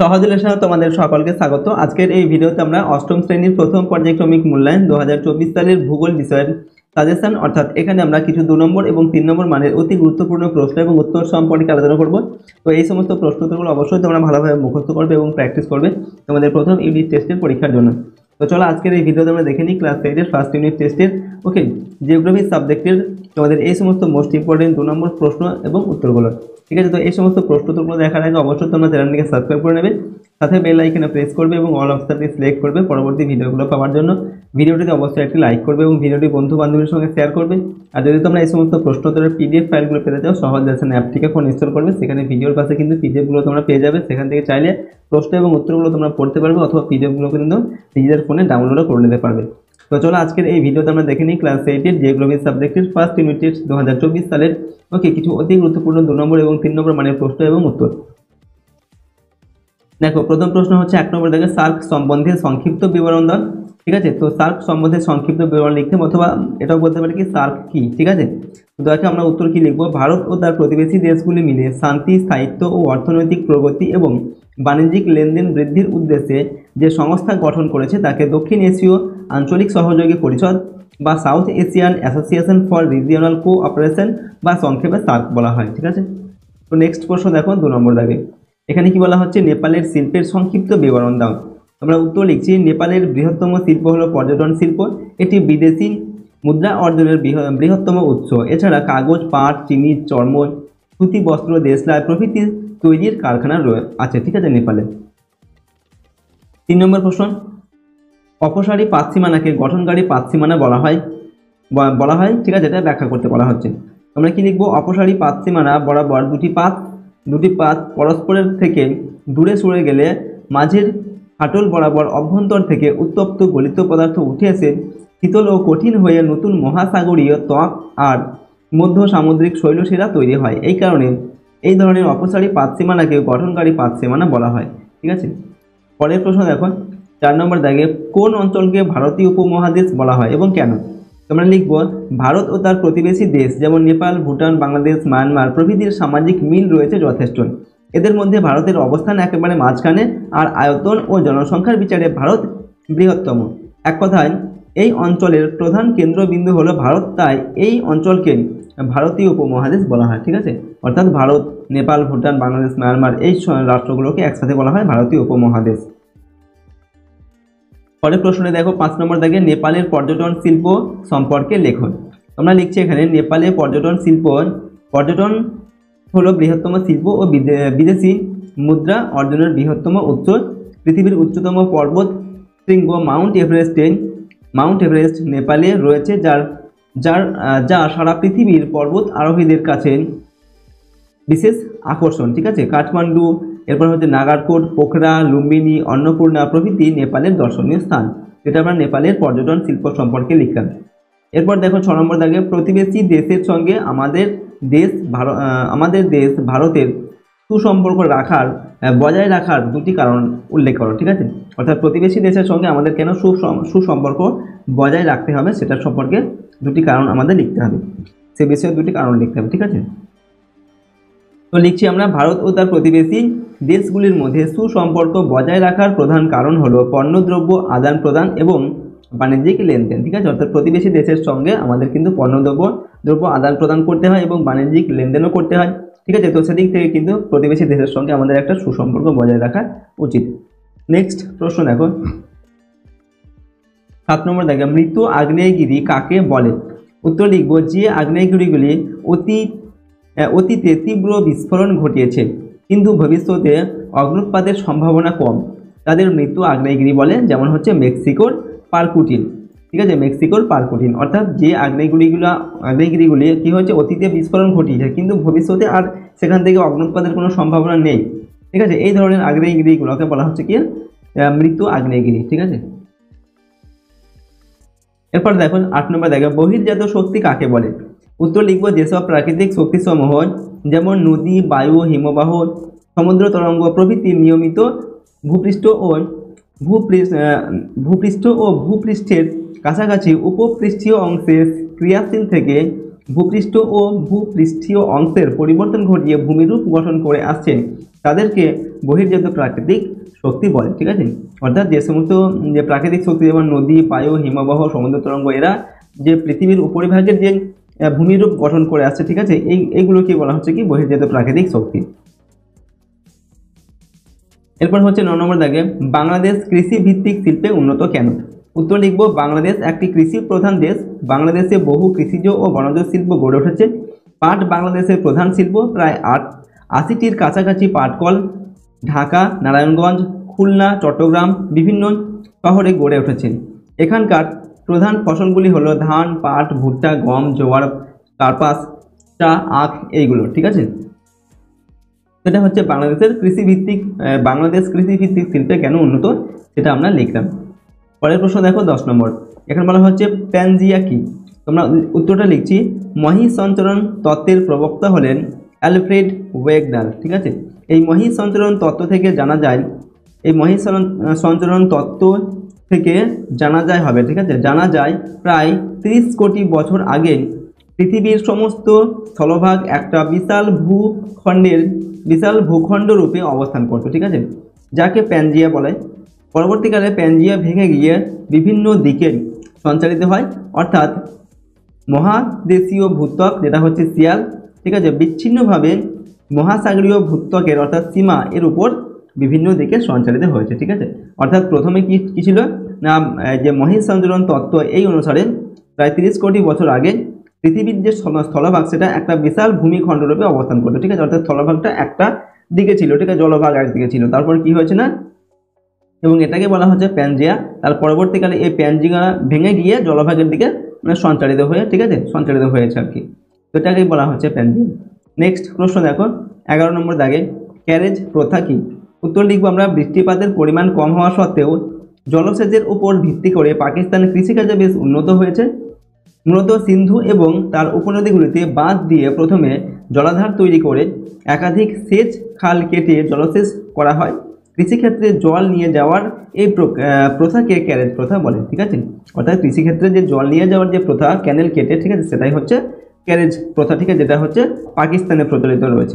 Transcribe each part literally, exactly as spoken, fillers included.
সহজলের সাথে তোমাদের সকলকে স্বাগত। আজকের এই ভিডিওতে আমরা অষ্টম শ্রেণীর প্রথম পর্যায়ক্রমিক মূল্যায়ন দু হাজার চব্বিশ সালের ভূগোল বিষয়ের সাজেশন অর্থাৎ এখানে আমরা কিছু দু নম্বর এবং তিন নম্বর মানের অতি গুরুত্বপূর্ণ প্রশ্ন এবং উত্তর সম্পর্কে আলোচনা করব। তো এই সমস্ত প্রশ্ন উত্তরগুলো অবশ্যই তোমরা ভালোভাবে মুখস্থ করবে এবং প্র্যাকটিস করবে তোমাদের প্রথম ইউনিট টেস্টের পরীক্ষার জন্য। তো চলো আজকের এই ভিডিওতে আমরা দেখে নিই ক্লাস এইটের ফার্স্ট ইউনিট টেস্টের ওকে জিওগ্রাফি সাবজেক্টের তোমাদের এই সমস্ত মোস্ট ইম্পর্টেন্ট দু নম্বর প্রশ্ন এবং উত্তরগুলো। ঠিক আছে, তো এই সমস্ত প্রশ্ন উত্তরগুলো দেখার আগে অবশ্যই তোমরা চ্যানেলটিকে সাবস্ক্রাইব করে নেবে, সাথে বেল আইকনে প্রেস করবে এবং অল অপশনটি সিলেক্ট করবে পরবর্তী ভিডিওগুলো পাওয়ার জন্য। ভিডিওটিতে অবশ্যই একটি লাইক করবে এবং ভিডিওটি বন্ধু বান্ধবীর সঙ্গে শেয়ার করবে। আর যদি তোমরা এই সমস্ত প্রশ্ন উত্তরের পিডিএফ ফাইলগুলো পেতে চাও, সহজ লেসন অ্যাপটিকে ফোন ইনস্টল করবে, সেখানে ভিডিওর পাশে কিন্তু পিডিএফগুলো তোমরা পেয়ে যাবে। সেখান থেকে চাইলে প্রশ্ন এবং উত্তরগুলো তোমরা পড়তে পারবে অথবা পিডিএফগুলো কিন্তু নিজেদের ফোনে ডাউনলোডও করে নিতে পারবে। তো চলো আজকের এই ভিডিওতে আমরা দেখে নিই ক্লাস এইটের জিওগ্রাফি সাবজেক্টের ফার্স্ট ইউনিট টেস্ট দু হাজার চব্বিশ সালের ওকে কিছু অতি গুরুত্বপূর্ণ দু নম্বর এবং তিন নম্বর মানের প্রশ্ন এবং উত্তর। দেখো, প্রথম প্রশ্ন হচ্ছে এক নম্বর দেখে সার্ক সম্বন্ধে সংক্ষিপ্ত বিবরণ দাও। ঠিক আছে, তো সার্ক সম্বন্ধে সংক্ষিপ্ত বিবরণ লিখতে অথবা এটাও বলতে পারি কি সার্ক কি। ঠিক আছে, তো দেখো আমরা উত্তর কি লিখবো, ভারত ও তার প্রতিবেশী দেশগুলি মিলে শান্তি, স্থায়িত্ব ও অর্থনৈতিক প্রগতি এবং বাণিজ্যিক লেনদেন বৃদ্ধির উদ্দেশ্যে যে সংস্থা গঠন করেছে তাকে দক্ষিণ এশীয় আঞ্চলিক সহযোগী পরিষদ বা South Asian Association for Regional Cooperation বা সংক্ষেপে সার্ক বলা হয়। ঠিক আছে, তো নেক্সট প্রশ্ন দেখো দু নম্বর দাগে, এখানে কি বলা হচ্ছে, নেপালের শিল্পের সংক্ষিপ্ত বিবরণ দাও। আমরা উত্তর লিখছি, নেপালের বৃহত্তম শিল্প হলো পর্যটন শিল্প, এটি বিদেশি মুদ্রা অর্জনের বৃহত্তম উৎস। এছাড়া কাগজ, পাট, চিনি, চর্ম, সুতি বস্ত্র, দেশলাই প্রভৃতি তৈরির কারখানা আছে। ঠিক আছে, নেপালে। তিন নম্বর প্রশ্ন, অপসারী পাতসীমানাকে গঠনকারী পাতসীমানা বলা হয় বলা হয় ঠিক আছে, এটা ব্যাখ্যা করতে বলা হচ্ছে। আমরা কি লিখবো, অপসারী পাতসীমানা বরাবর দুটি পাত দুটি পাত পরস্পরের থেকে দূরে সরে গেলে মাঝের ফাটল বরাবর অভ্যন্তর থেকে উত্তপ্ত গলিত পদার্থ উঠে এসে শীতল ও কঠিন হয়ে নতুন মহাসাগরীয় ত্বক আর মধ্য সামুদ্রিক শৈলশিরা তৈরি হয়। এই কারণে এই ধরনের অপসারী পাতসীমানাকে গঠনকারী পাতসীমানা বলা হয়। ঠিক আছে, পরের প্রশ্ন দেখো চার নম্বর দাগে, কোন অঞ্চলকে ভারতীয় উপমহাদেশ বলা হয় এবং কেন? তোমরা লিখব, ভারত ও তার প্রতিবেশী দেশ যেমন নেপাল, ভুটান, বাংলাদেশ, মায়ানমার প্রভৃতির সামাজিক মিল রয়েছে যথেষ্ট। এদের মধ্যে ভারতের অবস্থান একেবারে মাঝখানে, আর আয়তন ও জনসংখ্যার বিচারে ভারত বৃহত্তম। এক কথায় এই অঞ্চলের প্রধান কেন্দ্রবিন্দু হলো ভারত, তাই এই অঞ্চলকে ভারতীয় উপমহাদেশ বলা হয়। ঠিক আছে, অর্থাৎ ভারত, নেপাল, ভুটান, বাংলাদেশ, মায়ানমার এই রাষ্ট্রগুলোকে একসাথে বলা হয় ভারতীয় উপমহাদেশ। পরের প্রশ্নে দেখো পাঁচ নম্বর দাগে, নেপালের পর্যটন শিল্প সম্পর্কে লেখো। আমরা লিখছি এখানে, নেপালে পর্যটন শিল্প পর্যটন হলো বৃহত্তম শিল্প ও বিদেশি মুদ্রা অর্জনের বৃহত্তম উৎস। পৃথিবীর উচ্চতম পর্বত শৃঙ্গ মাউন্ট এভারেস্টে মাউন্ট এভারেস্ট নেপালে রয়েছে, যার যার যা সারা পৃথিবীর পর্বত আরোহীদের কাছে বিশেষ আকর্ষণ। ঠিক আছে, কাঠমান্ডু, এরপর হচ্ছে নাগারকোট, পোখরা, লুম্বিনী, অন্নপূর্ণা প্রভৃতি নেপালের দর্শনীয় স্থান। যেটা আমরা নেপালের পর্যটন শিল্প সম্পর্কে লিখলাম। এরপর দেখো ছ নম্বর দাগে, প্রতিবেশী দেশের সঙ্গে আমাদের দেশ ভারত আমাদের দেশ ভারতের সুসম্পর্ক রাখার বজায় রাখার দুটি কারণ উল্লেখ করো। ঠিক আছে, অর্থাৎ প্রতিবেশী দেশের সঙ্গে আমাদের কেন সুসম্পর্ক বজায় রাখতে হবে সেটার সম্পর্কে দুটি কারণ আমাদের লিখতে হবে, সে বিষয়ে দুটি কারণ লিখতে হবে। ঠিক আছে, তো লিখছি আমরা, ভারত ও তার প্রতিবেশী দেশগুলির মধ্যে সুসম্পর্ক বজায় রাখার প্রধান কারণ হলো পণ্যদ্রব্য আদান প্রদান এবং বাণিজ্যিক লেনদেন। ঠিক আছে, অর্থাৎ প্রতিবেশী দেশের সঙ্গে আমাদের কিন্তু পণ্যদ্রব্য দ্রব্য আদান প্রদান করতে হয় এবং বাণিজ্যিক লেনদেনও করতে হয়। ঠিক আছে, তো সেদিক থেকে কিন্তু প্রতিবেশী দেশের সঙ্গে আমাদের একটা সুসম্পর্ক বজায় রাখা উচিত। নেক্সট প্রশ্ন দেখো সাত নম্বর দেখো, মৃত আগ্নেয়গিরি কাকে বলে? উত্তর লিখব, যে আগ্নেয়গিরিগুলি অতি অতীতে তীব্র বিস্ফোরণ ঘটিয়েছে কিন্তু ভবিষ্যতে অগ্নুৎপাতের সম্ভাবনা কম, তাদের মৃত আগ্নেয়গিরি বলে। যেমন হচ্ছে মেক্সিকোর পারকুটিন। ঠিক আছে, মেক্সিকোর পারকুটিন, অর্থাৎ যে আগ্নেয়গিরিগুলো আগ্নেয়গিরিগুলি কী হচ্ছে, অতীতে বিস্ফোরণ ঘটিয়েছে কিন্তু ভবিষ্যতে আর সেখান থেকে অগ্নুৎপাতের কোনো সম্ভাবনা নেই। ঠিক আছে, এই ধরনের আগ্নেয়গিরিগুলোকে বলা হচ্ছে কি মৃত আগ্নেয়গিরি। ঠিক আছে, এরপর দেখো আট নম্বর দেখো, বহির্জাত শক্তি কাকে বলে? উত্তর লিখব, যেসব প্রাকৃতিক শক্তিসমূহ যেমন নদী, বায়ু, হিমবাহ, সমুদ্র তরঙ্গ প্রভৃতি নিয়মিত ভূপৃষ্ঠ ও ভূপৃষ্ঠ ভূপৃষ্ঠ ও ভূপৃষ্ঠের কাছাকাছি উপপৃষ্ঠীয় অংশে ক্রিয়াশীল থেকে ভূপৃষ্ঠ ও ভূপৃষ্ঠীয় অংশের পরিবর্তন ঘটিয়ে ভূমিরূপ গঠন করে আসছে, তাদেরকে বহির্জাত প্রাকৃতিক শক্তি বলে। ঠিক আছে, অর্থাৎ যে সমস্ত যে প্রাকৃতিক শক্তি যেমন নদী, বায়ু, হিমবাহ, সমুদ্র তরঙ্গ, এরা যে পৃথিবীর উপরিভাগের যে ভূমিরূপ গঠন করে আসছে, ঠিক আছে, এই এইগুলোকে বলা হচ্ছে কি বহির্জাত প্রাকৃতিক শক্তি। এরপর হচ্ছে ন নম্বর দাগে বাংলাদেশ কৃষি ভিত্তিক শিল্পে উন্নত কেন? উত্তর লিখব, বাংলাদেশ একটি কৃষি প্রধান দেশ। বাংলাদেশে বহু কৃষিজ ও বনজ শিল্প গড়ে উঠেছে। পাট বাংলাদেশের প্রধান শিল্প। প্রায় আট আশিটির কাছাকাছি পাটকল ঢাকা, নারায়ণগঞ্জ, খুলনা, চট্টগ্রাম বিভিন্ন শহরে গড়ে উঠেছে। এখানকার প্রধান ফসলগুলি হলো ধান, পাট, ভুট্টা, গম, জোয়ার, কার্পাস, চা, আখ, এইগুলো। ঠিক আছে, সেটা হচ্ছে বাংলাদেশের কৃষিভিত্তিক বাংলাদেশ কৃষিভিত্তিক শিল্পে কেন উন্নত, সেটা আমরা লিখলাম। পরের প্রশ্ন দেখো দশ নম্বর। এখানে বলা হচ্ছে প্যানজিয়া কি? তোমরা উত্তরটা লিখছি, মহিসঞ্চরণ তত্ত্বের প্রবক্তা হলেন অ্যালফ্রেড ওয়েগনার। ঠিক আছে, এই মহিসঞ্চরণ তত্ত্ব থেকে জানা যায় এই মহিসঞ্চরণ সঞ্চরণ তত্ত্ব থেকে জানা যায় হবে ঠিক আছে জানা যায় প্রায় ত্রিশ কোটি বছর আগে পৃথিবীর সমস্ত স্থলভাগ একটা বিশাল ভূখণ্ডের বিশাল ভূখণ্ড রূপে অবস্থান করত। ঠিক আছে, যাকে প্যানজিয়া বলে। পরবর্তীকালে প্যানজিয়া ভেঙে গিয়ে বিভিন্ন দিকে সঞ্চালিত হয়, অর্থাৎ মহাদেশীয় ভূত্বক যেটা হচ্ছে শিয়াল, ঠিক আছে, বিচ্ছিন্নভাবে মহাসাগরীয় ভূত্বকের অর্থাৎ সীমা এর উপর বিভিন্ন দিকে সঞ্চালিত হয়েছে। ঠিক আছে, অর্থাৎ প্রথমে কি কি ছিল না, যে মহিসঞ্চরণ তত্ত্ব এই অনুসারে প্রায় তিরিশ কোটি বছর আগে পৃথিবীর যে স্থলভাগ সেটা একটা বিশাল ভূমিখণ্ড রূপে অবস্থান করতো। ঠিক আছে, অর্থাৎ স্থলভাগটা একটা দিকে ছিল, ঠিক আছে, জলভাগ একদিকে ছিল। তারপর কি হয়েছে না, এবং এটাকে বলা হচ্ছে প্যানজিয়া। তার পরবর্তীকালে এই প্যানজিয়া ভেঙে গিয়ে জলভাগের দিকে মানে সঞ্চালিত হয়ে ঠিক আছে সঞ্চালিত হয়েছে আর কি, তো এটাকেই বলা হচ্ছে প্যানজিয়া। নেক্সট প্রশ্ন দেখো এগারো নম্বর দাগে, ক্যারেজ প্রথা কি? উত্তর লিখবো আমরা, বৃষ্টিপাতের পরিমাণ কম হওয়া সত্ত্বেও জলসেচের উপর ভিত্তি করে পাকিস্তানের কৃষিকাজে বেশ উন্নত হয়েছে। মূলত সিন্ধু এবং তার উপনদীগুলিতে বাঁধ দিয়ে প্রথমে জলাধার তৈরি করে একাধিক সেচ খাল কেটে জলসেচ করা হয়। কৃষিক্ষেত্রে জল নিয়ে যাওয়ার এই প্রথাকে ক্যারেজ প্রথা বলে। ঠিক আছে, অর্থাৎ কৃষিক্ষেত্রে যে জল নিয়ে যাওয়ার যে প্রথা, ক্যানেল কেটে, ঠিক আছে, সেটাই হচ্ছে ক্যারেজ প্রথা। ঠিক আছে, যেটা হচ্ছে পাকিস্তানে প্রচলিত রয়েছে।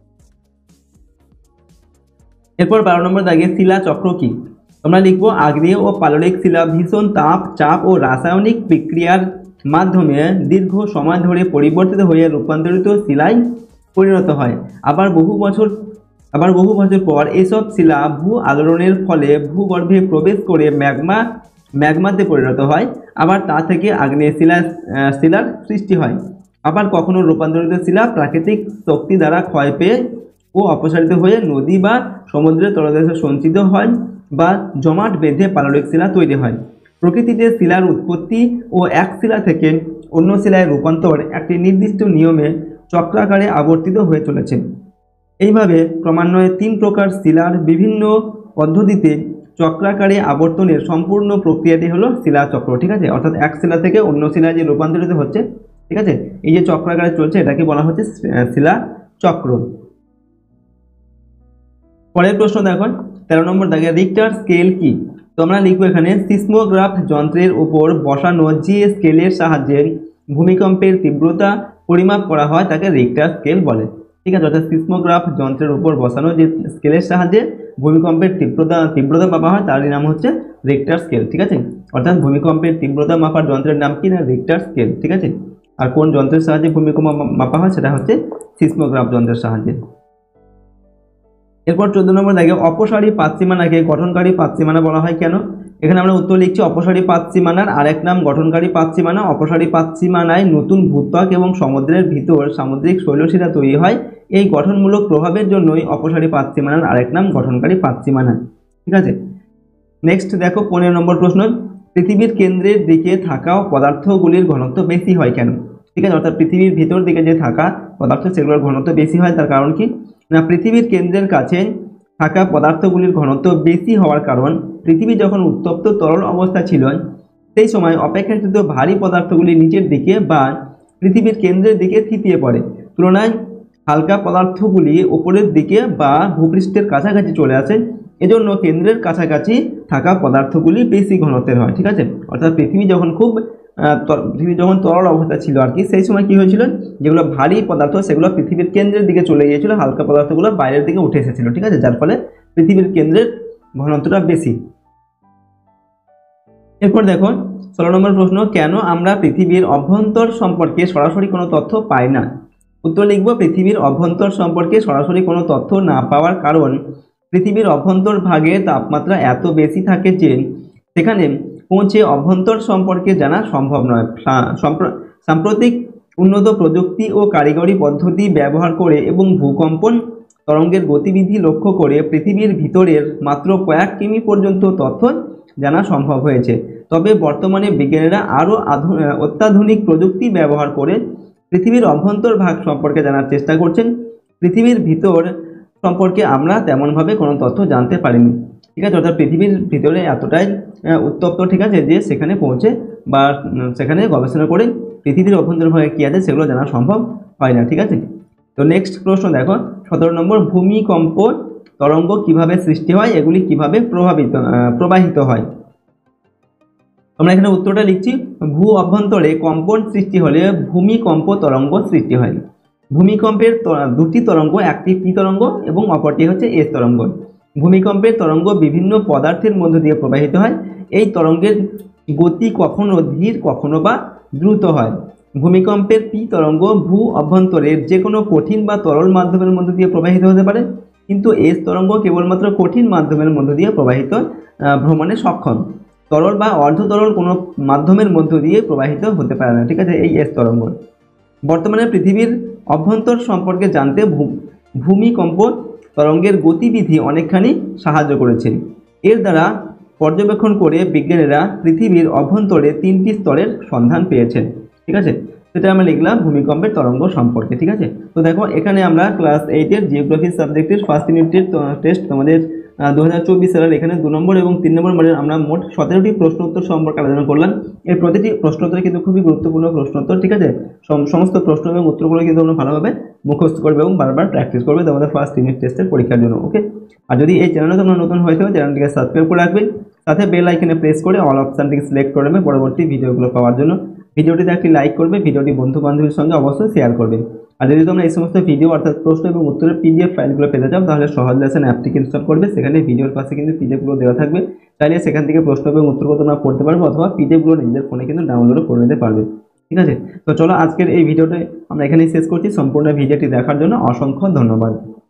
এরপর বারো নম্বর দাগে শিলা চক্র কি? আমরা লিখবো, আগ্নেয় ও পাললিক শিলা ভীষণ তাপ, চাপ ও রাসায়নিক বিক্রিয়ার মাধ্যমে দীর্ঘ সময় ধরে পরিবর্তিত হয়ে রূপান্তরিত শিলায় পরিণত হয়। আবার বহু বছর আবার বহু বছর পর এসব শিলা ভূ আলোড়নের ফলে ভূগর্ভে প্রবেশ করে ম্যাগমা ম্যাগমাতে পরিণত হয়। আবার তা থেকে আগ্নেয় শিলা শিলার সৃষ্টি হয়। আবার কখনো রূপান্তরিত শিলা প্রাকৃতিক শক্তি দ্বারা ক্ষয় পেয়ে ও অপসারিত হয়ে নদী বা সমুদ্রের তলদেশে সঞ্চিত হয় বা জমাট বেঁধে পাললিক শিলা তৈরি হয়। প্রকৃতিতে শিলার উৎপত্তি ও এক শিলা থেকে অন্য শিলায় রূপান্তর একটি নির্দিষ্ট নিয়মে চক্রাকারে আবর্তিত হয়ে চলেছে। এইভাবে ক্রমান্বয়ে তিন প্রকার শিলার বিভিন্ন পদ্ধতিতে চক্রাকারে আবর্তনের সম্পূর্ণ প্রক্রিয়াটি হলো শিলাচক্র। ঠিক আছে, অর্থাৎ এক শিলা থেকে অন্য শিলায় যে রূপান্তরিত হচ্ছে, ঠিক আছে, এই যে চক্রাকারে চলছে এটাকে বলা হচ্ছে শিলাচক্র। পরের প্রশ্ন দেখো তেরো নম্বর দাগে, রিক্টার স্কেল কি? তো আমরা লিখবো এখানে, সিসমোগ্রাফ যন্ত্রের উপর বসানো যে স্কেলের সাহায্যে ভূমিকম্পের তীব্রতা পরিমাপ করা হয় তাকে রিক্টার স্কেল বলে। ঠিক আছে, অর্থাৎ সিসমোগ্রাফ যন্ত্রের উপর বসানো যে স্কেলের সাহায্যে ভূমিকম্পের তীব্রতা তীব্রতা মাপা হয় তারই নাম হচ্ছে রিক্টার স্কেল। ঠিক আছে, অর্থাৎ ভূমিকম্পের তীব্রতা মাপার যন্ত্রের নাম কি না, রিক্টার স্কেল। ঠিক আছে, আর কোন যন্ত্রের সাহায্যে ভূমিকম্প মাপা হয় সেটা হচ্ছে সিসমোগ্রাফ যন্ত্রের সাহায্যে। এরপর চোদ্দ নম্বর দাগে, অপসারী পাতসীমানাকে গঠনকারী পাতসীমানা বলা হয় কেন? এখানে আমরা উত্তর লিখছি, অপসারী পাতসীমানার আরেক নাম গঠনকারী পাতসীমানা। অপসারী পাতসীমানায় নতুন ভূত্বক এবং সমুদ্রের ভিতর সামুদ্রিক শৈলশিলা তৈরি হয়। এই গঠনমূলক প্রভাবের জন্যই অপসারী পাতসীমানার আরেক নাম গঠনকারী পাতসীমানা। ঠিক আছে, নেক্সট দেখো পনেরো নম্বর প্রশ্ন, পৃথিবীর কেন্দ্রের দিকে থাকা পদার্থগুলির ঘনত্ব বেশি হয় কেন? ঠিক আছে, অর্থাৎ পৃথিবীর ভিতর দিকে যে থাকা পদার্থ সেগুলোর ঘনত্ব বেশি হয়, তার কারণ কি না, পৃথিবীর কেন্দ্রের কাছে থাকা পদার্থগুলির ঘনত্ব বেশি হওয়ার কারণ, পৃথিবী যখন উত্তপ্ত তরল অবস্থা ছিল সেই সময় অপেক্ষাকৃত ভারী পদার্থগুলি নিচের দিকে বা পৃথিবীর কেন্দ্রের দিকে থিতিয়ে পড়ে, তুলনায় হালকা পদার্থগুলি উপরের দিকে বা ভূপৃষ্ঠের কাছাকাছি চলে আসে। এজন্য কেন্দ্রের কাছাকাছি থাকা পদার্থগুলি বেশি ঘনত্বের হয়। ঠিক আছে, অর্থাৎ পৃথিবী যখন খুব আহ, ত- পৃথিবী যখন তরল অবস্থা ছিল আর কি, সেই সময় কি হয়েছিল, যেগুলো ভারী পদার্থ সেগুলো পৃথিবীর কেন্দ্রের দিকে চলে গিয়েছিল, হালকা পদার্থগুলো বাইরের দিকে উঠে এসেছিল, ঠিক আছে, যার ফলে পৃথিবীর কেন্দ্রের ঘনত্বটা বেশি। এরপর দেখো ষোলো নম্বর প্রশ্ন, কেন আমরা পৃথিবীর অভ্যন্তর সম্পর্কে সরাসরি কোনো তথ্য পাই না? উত্তর লিখব, পৃথিবীর অভ্যন্তর সম্পর্কে সরাসরি কোনো তথ্য না পাওয়ার কারণ, পৃথিবীর অভ্যন্তর ভাগে তাপমাত্রা এত বেশি থাকে যে সেখানে পৌঁছে অভ্যন্তর সম্পর্কে জানা সম্ভব নয়। সা- সম্প্র- সাম্প্রতিক উন্নত প্রযুক্তি ও কারিগরি পদ্ধতি ব্যবহার করে এবং ভূকম্পন তরঙ্গের গতিবিধি লক্ষ্য করে পৃথিবীর ভিতরের মাত্র কয়েক কিমি পর্যন্ত তথ্য জানা সম্ভব হয়েছে। তবে বর্তমানে বিজ্ঞানীরা আরও অত্যাধুনিক প্রযুক্তি ব্যবহার করে পৃথিবীর অভ্যন্তর ভাগ সম্পর্কে জানার চেষ্টা করছেন। পৃথিবীর ভিতর সম্পর্কে আমরা তেমনভাবে কোনো তথ্য জানতে পারিনি, ঠিক আছে, অর্থাৎ পৃথিবীর ভিতরে এতটাই আহ, উত্তপ্ত, ঠিক আছে, যে সেখানে পৌঁছে বা উম, সেখানে গবেষণা করে পৃথিবীর অভ্যন্তর ভাগে কী আছে সেগুলো জানা সম্ভব হয় না, ঠিক আছে। তো নেক্সট প্রশ্ন দেখো সতেরো নম্বর, ভূমিকম্প তরঙ্গ কিভাবে সৃষ্টি হয়, এগুলি কিভাবে প্রভাবিত আহ, প্রবাহিত হয়? আমরা এখানে উত্তরটা লিখছি, ভূ অভ্যন্তরে কম্পন সৃষ্টি হলে ভূমিকম্প তরঙ্গ সৃষ্টি হয়। ভূমিকম্পের ত- দুটি তরঙ্গ, একটি পি তরঙ্গ এবং অপরটি হচ্ছে এস তরঙ্গ। ভূমিকম্পের তরঙ্গ বিভিন্ন পদার্থের মধ্য দিয়ে প্রবাহিত হয়। এই তরঙ্গের গতি কখনো ধীর কখনো বা দ্রুত হয়। ভূমিকম্পের পি তরঙ্গ ভূ অভ্যন্তরের যে কোনো কঠিন বা তরল মাধ্যমের মধ্য দিয়ে প্রবাহিত হতে পারে, কিন্তু এস তরঙ্গ কেবলমাত্র কঠিন মাধ্যমের মধ্য দিয়ে প্রবাহিত আহ, ভ্রমণে সক্ষম। তরল বা অর্ধতরল কোনো মাধ্যমের মধ্য দিয়ে প্রবাহিত হতে পারে না, ঠিক আছে, এই এস তরঙ্গ। বর্তমানে পৃথিবীর অভ্যন্তর সম্পর্কে জানতে ভূ- ভূমিকম্প তরঙ্গের গতিবিধি অনেকখানি সাহায্য করেছে। এর দ্বারা পর্যবেক্ষণ করে বিজ্ঞানীরা পৃথিবীর অভ্যন্তরে তিনটি স্তরের সন্ধান পেয়েছেন, ঠিক আছে। সেটা আমরা লিখলাম ভূমিকম্পের তরঙ্গ সম্পর্কে, ঠিক আছে। তো দেখো এখানে আমরা ক্লাস এইটের জিওগ্রাফি সাবজেক্টের ফার্স্ট ইউনিটের টেস্ট তোমাদের দু হাজার চব্বিশ সালের এখানে দু নম্বর এবং তিন নম্বর মানের আমরা মোট সতেরোটি প্রশ্ন উত্তর সম্পর্কে আলোচনা করলাম। এই প্রতিটি প্রশ্ন উত্তর কিন্তু খুবই গুরুত্বপূর্ণ প্রশ্ন উত্তর, ঠিক আছে। সম- সমস্ত প্রশ্ন এবং উত্তরগুলো কিন্তু তোমরা ভালোভাবে মুখস্থ করবে এবং বারবার প্র্যাকটিস করবে তোমাদের ফার্স্ট ইউনিট টেস্টের পরীক্ষার জন্য, ওকে। আর যদি এই চ্যানেলে তোমরা নতুন হয়ে থাকো চ্যানেলটিকে সাবস্ক্রাইব করে রাখবে, সাথে বেল আইকনে প্রেস করে অল অপশনটিকে সিলেক্ট করে নেবে পরবর্তী ভিডিওগুলো পাওয়ার জন্য। ভিডিওটিতে একটি লাইক করবে, ভিডিওটি বন্ধু বান্ধবীর সঙ্গে অবশ্যই শেয়ার করবে। আর যদি তোমরা এই সমস্ত ভিডিও অর্থাৎ প্রশ্ন এবং উত্তরের পিডিএফ ফাইলগুলো পেতে চাও তাহলে সহজ লেসন অ্যাপটিকে ইনস্টল করবে, সেখানে ভিডিওর পাশে কিন্তু পিডিএফগুলো দেওয়া থাকবে, চাইলে সেখান থেকে প্রশ্ন এবং উত্তরগুলো তোমরা পড়তে পারবে অথবা পিডিএফগুলো নিজেদের ফোনে কিন্তু ডাউনলোড করে নিতে পারবে, ঠিক আছে। তো চলো আজকের এই ভিডিওটা আমরা এখানেই শেষ করছি। সম্পূর্ণ ভিডিওটি দেখার জন্য অসংখ্য ধন্যবাদ।